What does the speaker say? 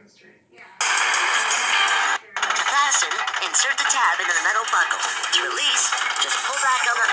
To fasten, insert the tab into the metal buckle. To release, just pull back on the